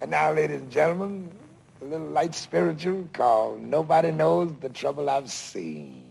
And now, ladies and gentlemen, a little light spiritual called Nobody Knows the Trouble I've Seen.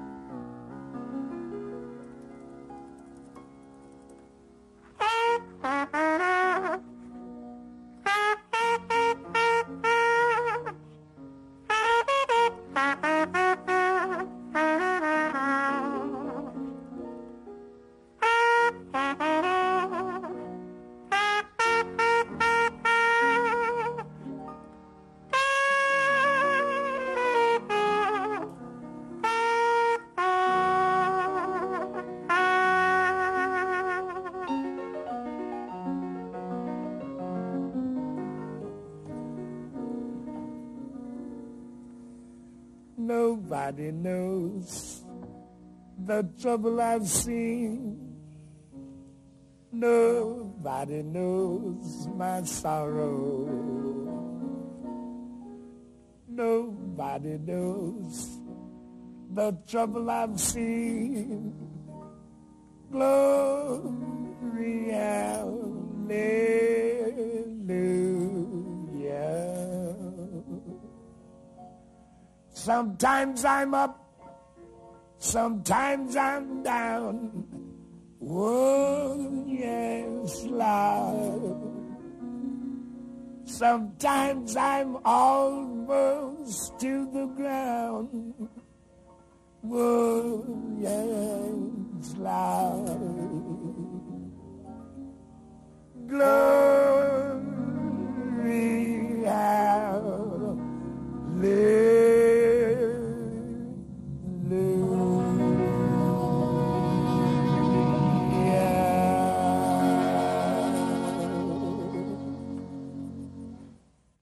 Nobody knows the trouble I've seen. Nobody knows my sorrow. Nobody knows the trouble I've seen. Glory, hallelujah. Sometimes I'm up, sometimes I'm down. Oh, yes, Lord. Sometimes I'm almost to the ground. Oh, yes, Lord. Glory.